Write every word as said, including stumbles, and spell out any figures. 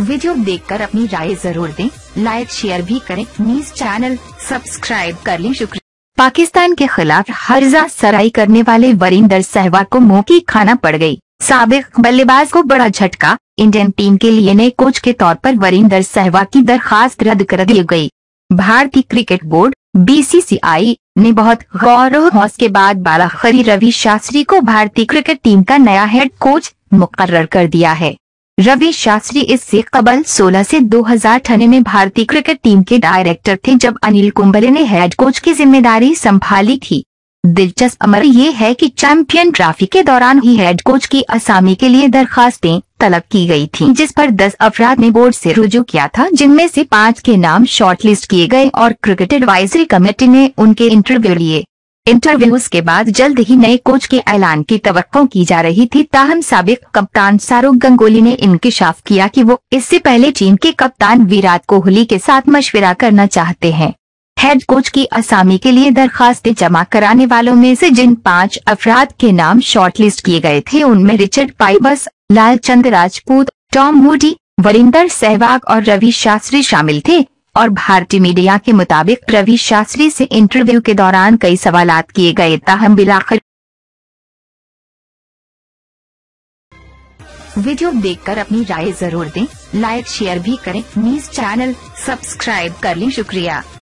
Video देखकर अपनी राय जरूर दें, लाइक शेयर भी करें। न्यूज चैनल सब्सक्राइब कर लें। शुक्रिया। पाकिस्तान के खिलाफ हर्जा सराई करने वाले वीरेंद्र सहवाग को मुंह की खाना पड़ गई। साबिक बल्लेबाज को बड़ा झटका। इंडियन टीम के लिए नए कोच के तौर पर वीरेंद्र सहवाग की दरखास्त रद्द कर दी गई। भारतीय cricket board B C C I ने बहुत गौर व हौस के बाद बालाखरी रवि शास्त्री को भारतीय क्रिकेट टीम का नया हेड कोच मुकर्रर कर दिया है। रवि शास्त्री इससे कबल सोलह से दो हज़ार अठारह में भारतीय क्रिकेट टीम के डायरेक्टर थे, जब अनिल कुंबले ने हेड कोच की जिम्मेदारी संभाली थी। दिलचस्प अमर ये है कि चैंपियन ट्रॉफी के दौरान ही हेड कोच की असामी के लिए दरखास्तें तलब की गई थीं, जिस पर दस अफराद ने बोर्ड से रुजू किया था, जिनमें से पाँच के नाम शॉर्टलिस्ट किए गए और क्रिकेट एडवाइजरी कमेटी ने उनके इंटरव्यू लिए। इंटरव्यूज के बाद जल्द ही नए कोच के ऐलान की तवक्को की जा रही थी। ताहम साबिक कप्तान सौरव गंगुली ने इंकिशाफ किया कि वो इससे पहले टीम के कप्तान विराट कोहली के साथ मशविरा करना चाहते हैं। हेड कोच की असामी के लिए दरखास्तें जमा कराने वालों में से जिन पांच अफराद के नाम शॉर्टलिस्ट किए गए थे, उनमें Richard Pybus, Lalchand Rajput, Tom Moody, Virender Sehwag और रवि शास्त्री शामिल थे। और भारतीय मीडिया के मुताबिक रवि शास्त्री से इंटरव्यू के दौरान कई सवालात किए गए, ताहम बिलाखिर वीडियो देखकर अपनी राय जरूर दें, लाइक शेयर भी करें। न्यूज चैनल सब्सक्राइब कर लें। शुक्रिया।